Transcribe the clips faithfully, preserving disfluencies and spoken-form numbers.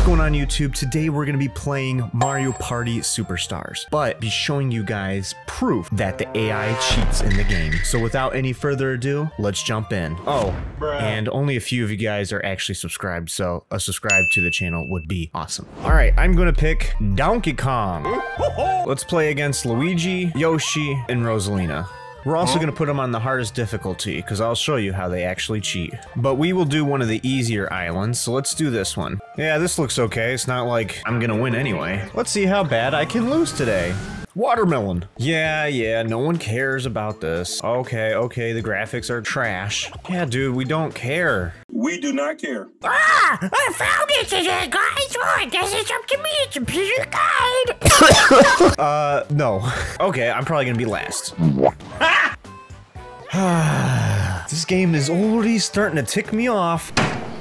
going on YouTube? Today we're going to be playing Mario Party Superstars, but be showing you guys proof that the A I cheats in the game. So without any further ado, let's jump in. Oh, Bruh. And only a few of you guys are actually subscribed, so a subscribe to the channel would be awesome. All right, I'm going to pick Donkey Kong. Let's play against Luigi, Yoshi, and Rosalina. We're also going to put them on the hardest difficulty, because I'll show you how they actually cheat. But we will do one of the easier islands, so let's do this one. Yeah, this looks okay. It's not like I'm going to win anyway. Let's see how bad I can lose today. Watermelon. Yeah, yeah, no one cares about this. Okay, okay, the graphics are trash. Yeah, dude, we don't care. We do not care. Ah! I found it today, guys! Oh, I guess it's up to me. It's a computer guide. uh, no. Okay, I'm probably gonna be last. This game is already starting to tick me off.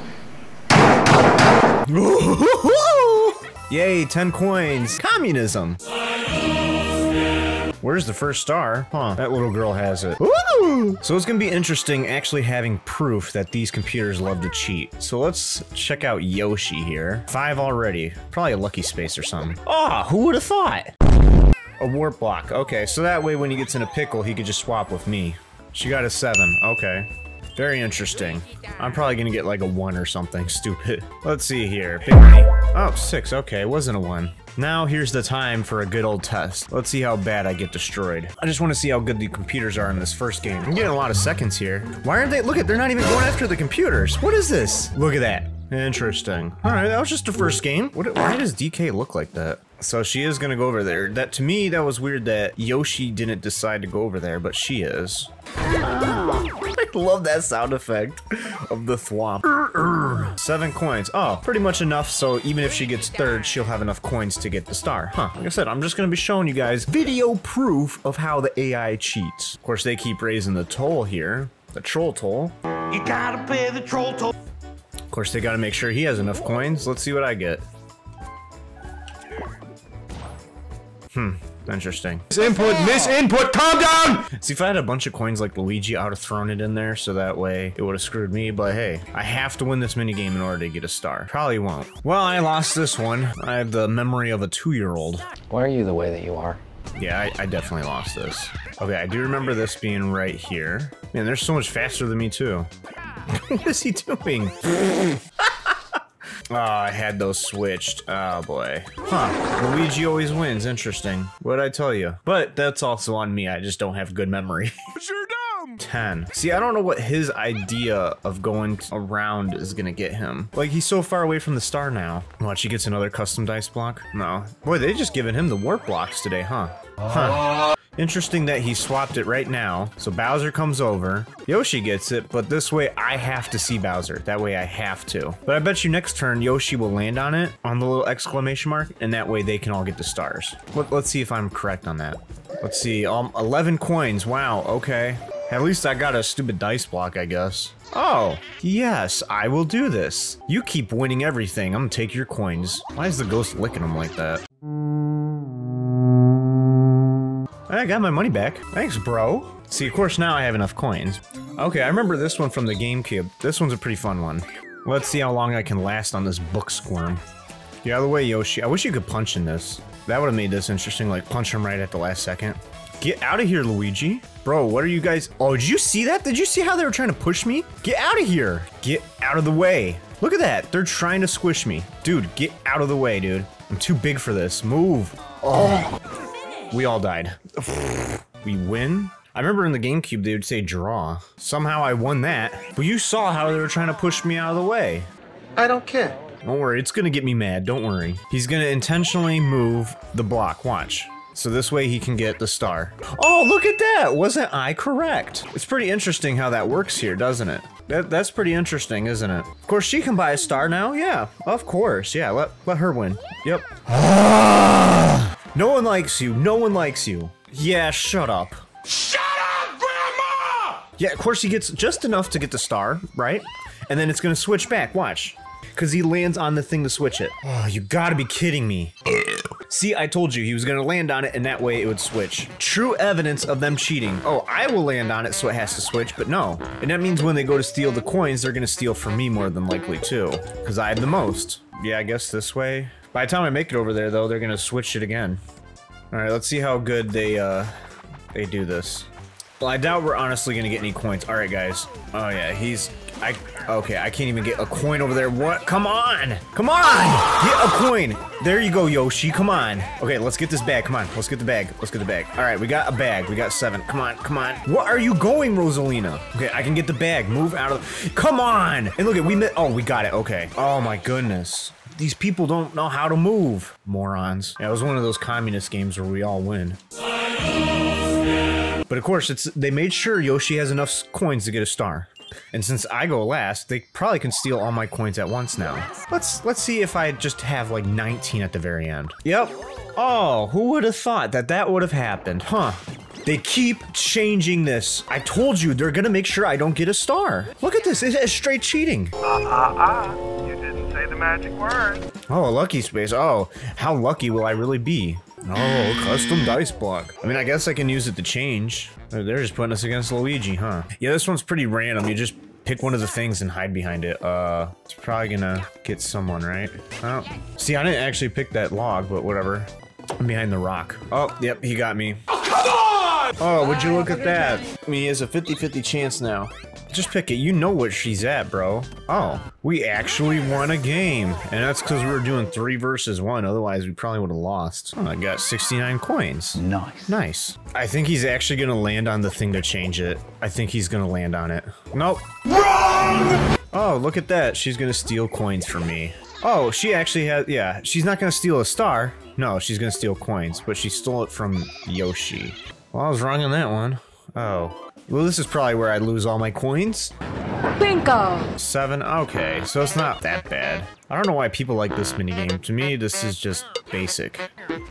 Yay, ten coins. Communism. Where's the first star? Huh, that little girl has it. Woo! So it's gonna be interesting actually having proof that these computers love to cheat. So let's check out Yoshi here. Five already. Probably a lucky space or something. Ah, oh, who would have thought? A warp block. Okay, so that way when he gets in a pickle, he could just swap with me. She got a seven. Okay. Very interesting. I'm probably gonna get like a one or something stupid. Let's see here. Big money. Oh, six. Okay, it wasn't a one. Now here's the time for a good old test. Let's see how bad I get destroyed. I just want to see how good the computers are in this first game. I'm getting a lot of seconds here. Why aren't they? Look at, they're not even going after the computers. What is this? Look at that. Interesting. All right, that was just the first game. What, why does D K look like that? So she is gonna go over there. That, to me, that was weird that Yoshi didn't decide to go over there, but she is. I love that sound effect of the thwomp. Seven coins. Oh, pretty much enough, so even if she gets third, she'll have enough coins to get the star. Huh, like I said, I'm just gonna be showing you guys video proof of how the A I cheats. Of course, they keep raising the toll here. The troll toll. You gotta pay the troll toll. Of course, they gotta make sure he has enough coins. Let's see what I get. Hmm, interesting. Miss input, miss input, calm down! See, if I had a bunch of coins like Luigi, I would have thrown it in there so that way it would have screwed me, but hey, I have to win this minigame in order to get a star. Probably won't. Well, I lost this one. I have the memory of a two-year-old. Why are you the way that you are? Yeah, I, I definitely lost this. Okay, I do remember this being right here. Man, they're so much faster than me, too. What is he doing? Oh, I had those switched. Oh, boy. Huh. Luigi always wins. Interesting. What'd I tell you? But that's also on me. I just don't have good memory. You're dumb! ten. See, I don't know what his idea of going around is gonna get him. Like, he's so far away from the star now. Watch, he gets another custom dice block? No. Boy, they just given him the warp blocks today, huh? Huh. Interesting that he swapped it right now. So Bowser comes over. Yoshi gets it, but this way I have to see Bowser. That way I have to. But I bet you next turn Yoshi will land on it, on the little exclamation mark, and that way they can all get the stars. Let, let's see if I'm correct on that. Let's see, um, eleven coins. Wow, okay. At least I got a stupid dice block, I guess. Oh, yes, I will do this. You keep winning everything. I'm gonna take your coins. Why is the ghost licking them like that? I got my money back. Thanks, bro. See, of course, now I have enough coins. Okay, I remember this one from the GameCube. This one's a pretty fun one. Let's see how long I can last on this book squirm. Get out of the way, Yoshi. I wish you could punch in this. That would have made this interesting, like punch him right at the last second. Get out of here, Luigi. Bro, what are you guys? Oh, did you see that? Did you see how they were trying to push me? Get out of here. Get out of the way. Look at that. They're trying to squish me. Dude, get out of the way, dude. I'm too big for this. Move. Oh. We all died. We win? I remember in the GameCube they would say draw. Somehow I won that. But you saw how they were trying to push me out of the way. I don't care. Don't worry, it's gonna get me mad, don't worry. He's gonna intentionally move the block, watch. So this way he can get the star. Oh, look at that! Wasn't I correct? It's pretty interesting how that works here, doesn't it? That, that's pretty interesting, isn't it? Of course, she can buy a star now, yeah. Of course, yeah, let, let her win. Yep. No one likes you, no one likes you. Yeah, shut up. Shut up, Grandma! Yeah, of course he gets just enough to get the star, right? And then it's gonna switch back, watch. Because he lands on the thing to switch it. Oh, you gotta be kidding me. See, I told you he was gonna land on it and that way it would switch. True evidence of them cheating. Oh, I will land on it so it has to switch, but no. And that means when they go to steal the coins, they're gonna steal from me more than likely too. Because I have the most. yeah, I guess this way. By the time I make it over there, though, they're gonna switch it again. All right, let's see how good they uh they do this. Well, I doubt we're honestly gonna get any coins. All right, guys. Oh yeah, he's I. Okay, I can't even get a coin over there. What? Come on! Come on! Get a coin! There you go, Yoshi. Come on. Okay, let's get this bag. Come on. Let's get the bag. Let's get the bag. All right, we got a bag. We got seven. Come on. Come on. What are you going, Rosalina? Okay, I can get the bag. Move out of the... Come on! And look at we met. Oh, we got it. Okay. Oh my goodness. These people don't know how to move. Morons. Yeah, it was one of those communist games where we all win. But of course, it's they made sure Yoshi has enough coins to get a star. And since I go last, they probably can steal all my coins at once now. Let's let's see if I just have like nineteen at the very end. Yep. Oh, who would have thought that that would have happened, huh? They keep changing this. I told you, they're gonna make sure I don't get a star. Look at this, it's straight cheating. Ah, ah, ah, you didn't say the magic word. Oh, a lucky space. Oh, how lucky will I really be? Oh, custom dice block. I mean, I guess I can use it to change. They're just putting us against Luigi, huh? Yeah, this one's pretty random. You just pick one of the things and hide behind it. Uh, it's probably gonna get someone, right? Oh, see, I didn't actually pick that log, but whatever. I'm behind the rock. Oh, yep, he got me. Oh, come on! Oh, would you look at that? I mean, he has a fifty fifty chance now. Just pick it. You know what she's at, bro. Oh, we actually won a game. And that's because we were doing three versus one. Otherwise, we probably would have lost. Oh, I got sixty-nine coins. Nice. Nice. I think he's actually going to land on the thing to change it. I think he's going to land on it. Nope. Wrong! Oh, look at that. She's going to steal coins from me. Oh, she actually has... Yeah, she's not going to steal a star. No, she's going to steal coins. But she stole it from Yoshi. Well, I was wrong on that one. Oh. Well, this is probably where I lose all my coins. Bingo! Seven? Okay, so it's not that bad. I don't know why people like this minigame. To me, this is just basic.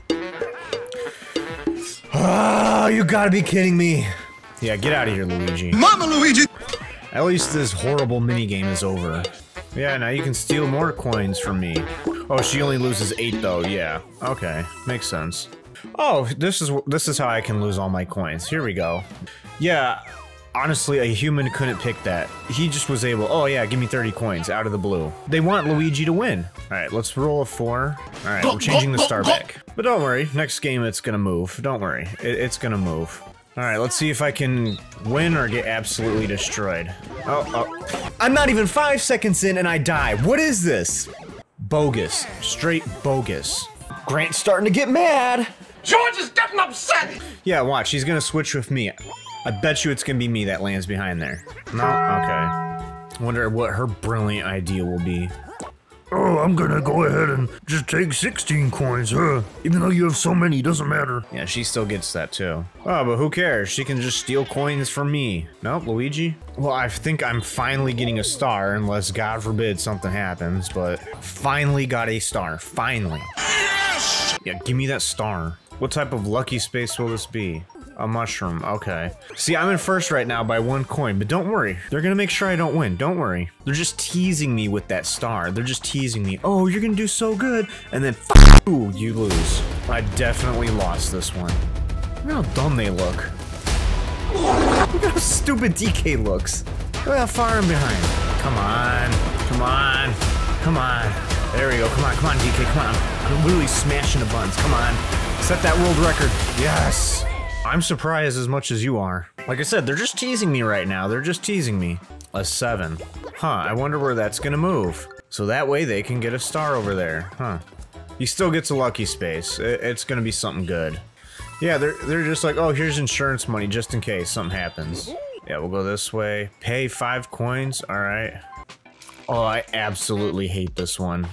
Oh, you gotta be kidding me. Yeah, get out of here, Luigi. Mama Luigi! At least this horrible minigame is over. Yeah, now you can steal more coins from me. Oh, she only loses eight though, yeah. Okay, makes sense. Oh, this is this is how I can lose all my coins. Here we go. Yeah, honestly, a human couldn't pick that. He just was able, oh yeah, give me thirty coins out of the blue. They want Luigi to win. All right, let's roll a four. All right, I'm changing the star back. But don't worry, next game it's gonna move. Don't worry, it, it's gonna move. All right, let's see if I can win or get absolutely destroyed. Oh, oh. I'm not even five seconds in and I die. What is this? Bogus, straight bogus. Grant's starting to get mad. George is getting upset! Yeah, watch, he's gonna switch with me. I bet you it's gonna be me that lands behind there. No? Okay. Wonder what her brilliant idea will be. Oh, I'm gonna go ahead and just take sixteen coins, huh? Even though you have so many, doesn't matter. Yeah, she still gets that too. Oh, but who cares? She can just steal coins from me. Nope, Luigi? Well, I think I'm finally getting a star, unless God forbid something happens, but finally got a star. Finally. Yes! Yeah, give me that star. What type of lucky space will this be? A mushroom, okay. See, I'm in first right now by one coin, but don't worry. They're gonna make sure I don't win, don't worry. They're just teasing me with that star. They're just teasing me. Oh, you're gonna do so good. And then, f you, you lose. I definitely lost this one. Look how dumb they look. Look how stupid D K looks. Look how far I'm behind. Come on, come on, come on. There we go, come on, come on, D K, come on. I'm literally smashing the buttons, come on. Set that world record, yes. I'm surprised as much as you are. Like I said, they're just teasing me right now. They're just teasing me. A seven. Huh, I wonder where that's gonna move. So that way they can get a star over there. Huh. He still gets a lucky space. It's gonna be something good. Yeah, they're, they're just like, oh, here's insurance money just in case something happens. Yeah, we'll go this way. Pay five coins, all right. Oh, I absolutely hate this one.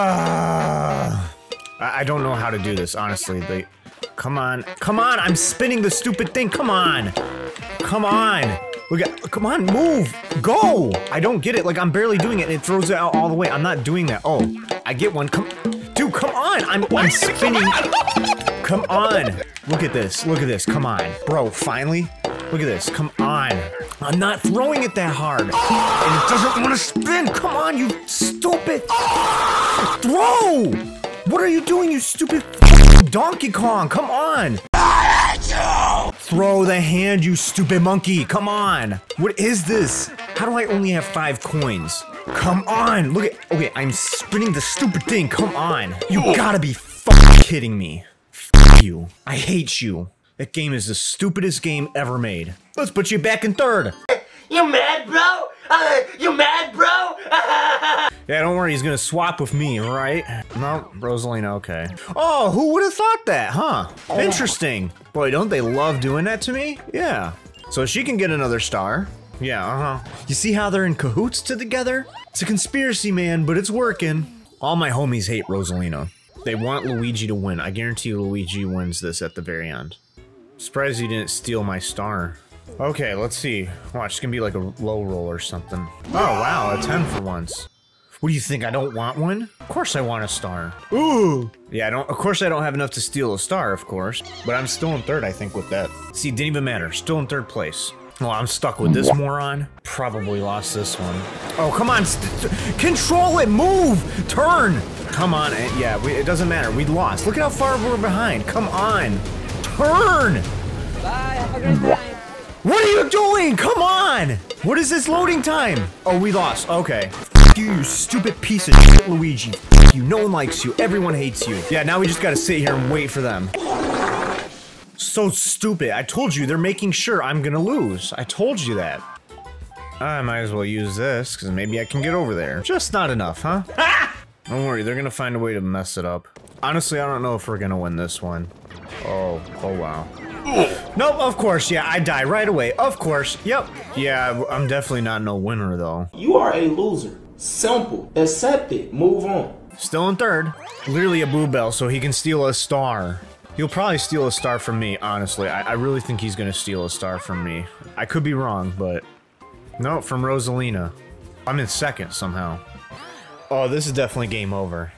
Ah. I don't know how to do this, honestly. They, come on, come on! I'm spinning the stupid thing. Come on, come on! Look at, come on, move, go! I don't get it. Like I'm barely doing it, and it throws it out all the way. I'm not doing that. Oh, I get one. Come, dude, come on! I'm, I'm spinning. Come on! Look at this. Look at this. Come on, bro. Finally, look at this. Come on! I'm not throwing it that hard, and it doesn't want to spin. Come on, you stupid! Throw! What are you doing, you stupid Donkey Kong? Come on! throw the hand, you stupid monkey. Come on. What is this? How do I only have five coins? Come on. Look at, okay, I'm spinning the stupid thing. Come on. You gotta be fucking kidding me. F you. I hate you. That game is the stupidest game ever made. Let's put you back in third. You mad, bro? Uh, you mad, bro? Yeah, don't worry, he's gonna swap with me, right? No, Rosalina, okay. Oh, who would have thought that, huh? Interesting. Boy, don't they love doing that to me? Yeah. So she can get another star. Yeah, uh-huh. You see how they're in cahoots to together? It's a conspiracy, man, but it's working. All my homies hate Rosalina. They want Luigi to win. I guarantee you Luigi wins this at the very end. Surprised he didn't steal my star. Okay, let's see. Watch, it's gonna be like a low roll or something. Oh, wow, a ten for once. What do you think, I don't want one? Of course I want a star. Ooh! Yeah, I don't- of course I don't have enough to steal a star, of course. But I'm still in third, I think, with that. See, didn't even matter. Still in third place. Oh, I'm stuck with this moron. Probably lost this one. Oh, come on! St control it! Move! Turn! Come on, and yeah, we, it doesn't matter. We lost. Look at how far we're behind. Come on! Turn! Bye, have a great time. What are you doing? Come on! What is this loading time? Oh, we lost. Okay. F you, you stupid piece of shit, Luigi. F you. No one likes you. Everyone hates you. Yeah, now we just gotta sit here and wait for them. So stupid. I told you, they're making sure I'm gonna lose. I told you that. I might as well use this, because maybe I can get over there. Just not enough, huh? Don't worry, they're gonna find a way to mess it up. Honestly, I don't know if we're gonna win this one. Oh, oh wow. Nope, of course, yeah, I die right away. Of course, yep. Yeah, I'm definitely not no winner, though. You are a loser. Simple. Accept it. Move on. Still in third. Literally a boo bell, so he can steal a star. He'll probably steal a star from me, honestly. I, I really think he's gonna steal a star from me. I could be wrong, but... No, from Rosalina. I'm in second, somehow. Oh, this is definitely game over.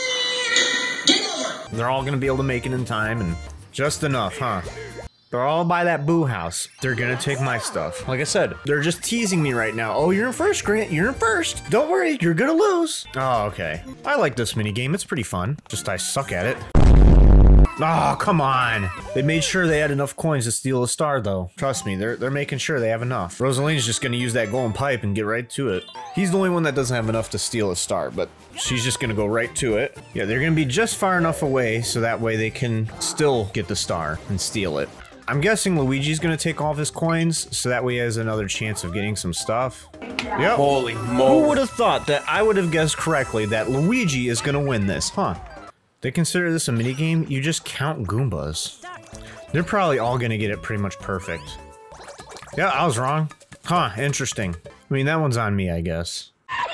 They're all gonna be able to make it in time, and just enough, huh? They're all by that boo house. They're gonna take my stuff. Like I said, they're just teasing me right now. Oh, you're in first, Grant. You're in first. Don't worry, you're gonna lose. Oh, okay. I like this minigame. It's pretty fun. Just I suck at it. Oh, come on. They made sure they had enough coins to steal a star, though. Trust me, they're, they're making sure they have enough. Rosalina's just gonna use that golden pipe and get right to it. He's the only one that doesn't have enough to steal a star, but she's just gonna go right to it. Yeah, they're gonna be just far enough away so that way they can still get the star and steal it. I'm guessing Luigi's gonna take all of his coins, so that way he has another chance of getting some stuff. Yep. Holy moly. Who would have thought that I would have guessed correctly that Luigi is gonna win this, huh? They consider this a minigame? You just count Goombas. They're probably all gonna get it pretty much perfect. Yeah, I was wrong. Huh, interesting. I mean, that one's on me, I guess.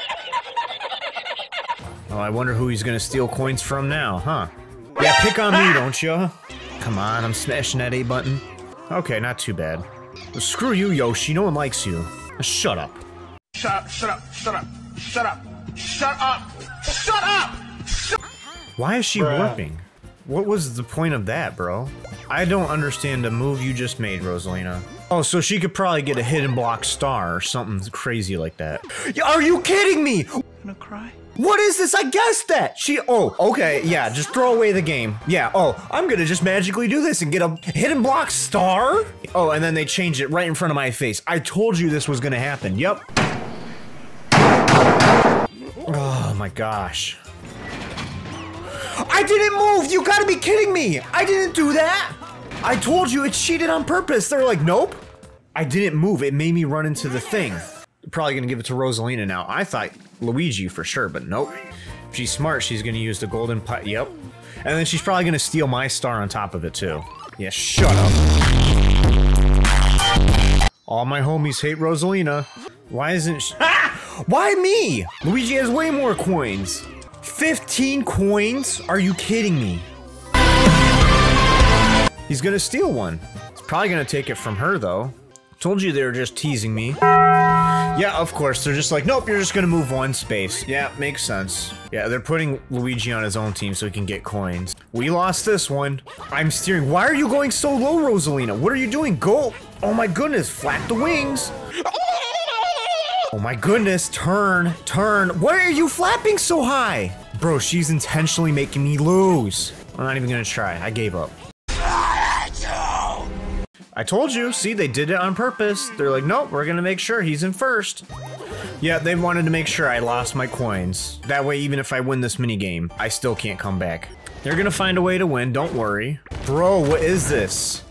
Oh, I wonder who he's gonna steal coins from now, huh? Yeah, pick on me, don't you? Come on, I'm smashing that A button. Okay, not too bad. Well, screw you, Yoshi, no one likes you. Shut up. Shut up, shut up, shut up, shut up, shut up, shut up! Why is she warping? What was the point of that, bro? I don't understand the move you just made, Rosalina. Oh, so she could probably get a hidden block star or something crazy like that. Are you kidding me? I'm gonna cry. What is this? I guessed that! She- oh, okay, yeah, just throw away the game. Yeah, oh, I'm gonna just magically do this and get a hidden block star? Oh, and then they changed it right in front of my face. I told you this was gonna happen, yep. Oh my gosh. I didn't move! You gotta be kidding me! I didn't do that! I told you it's cheated on purpose. They're like, nope. I didn't move. It made me run into the thing. Probably gonna give it to Rosalina now. I thought Luigi for sure, but nope. If she's smart, she's gonna use the golden putt. Yep. And then she's probably gonna steal my star on top of it too. Yeah, shut up. All my homies hate Rosalina. Why isn't she? Why me? Luigi has way more coins. fifteen coins? Are you kidding me? He's gonna steal one. He's probably gonna take it from her though. Told you they were just teasing me. Yeah, of course. They're just like, nope, you're just gonna move one space. Yeah, makes sense. Yeah, they're putting Luigi on his own team so he can get coins. We lost this one. I'm steering. Why are you going so low, Rosalina? What are you doing? Go. Oh my goodness, flap the wings. Oh my goodness, turn, turn. Why are you flapping so high? Bro, she's intentionally making me lose. I'm not even gonna try. I gave up. I told you. See, they did it on purpose. They're like, nope, we're gonna make sure he's in first. Yeah, they wanted to make sure I lost my coins. That way, even if I win this minigame, I still can't come back. They're gonna find a way to win, don't worry. Bro, what is this?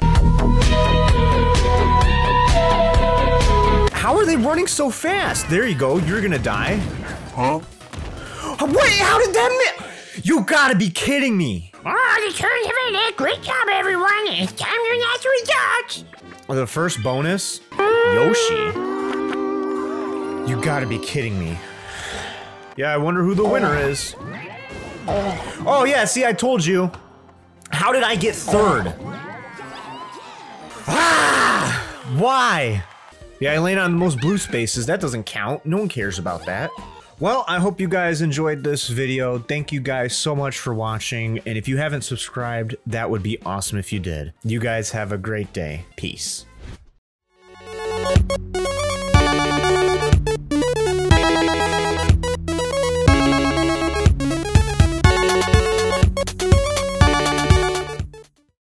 How are they running so fast? There you go, you're gonna die. Huh? Wait, how did that mi- You gotta be kidding me. Oh, the turns have ended. Great job, everyone. It's time to announce the results. The first bonus? Yoshi. You gotta be kidding me. Yeah, I wonder who the winner is. Oh yeah, see, I told you. How did I get third? Ah! Why? Yeah, I landed on the most blue spaces. That doesn't count. No one cares about that. Well, I hope you guys enjoyed this video. Thank you guys so much for watching. And if you haven't subscribed, that would be awesome if you did. You guys have a great day. Peace.